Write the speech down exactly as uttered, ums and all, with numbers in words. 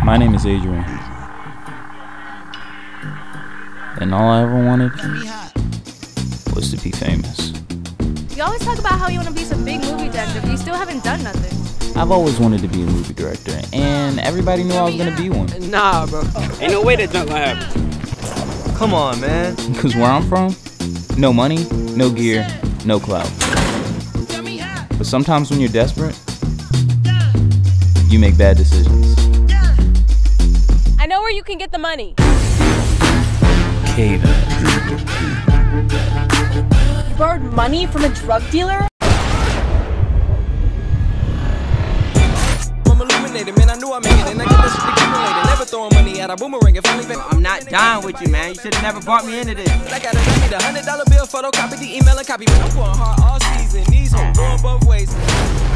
My name is Adrian, and all I ever wanted was to be famous. You always talk about how you want to be some big movie director, but you still haven't done nothing. I've always wanted to be a movie director, and everybody knew I was gonna be one. Nah, bro. Ain't no way that junk gonna happen. Come on, man. Because where I'm from, no money, no gear, no clout. But sometimes when you're desperate, you make bad decisions. I know where you can get the money. Kaven. You borrowed money from a drug dealer? Man, I knew I made it, and I get that shit accumulated. Never throwing money at a boomerang. If only I'm not dying with you, man. You should have never brought me into this. I gotta send me the hundred dollar bill, photocopy the email and copy. But I'm going hard all season. These hoes going both ways.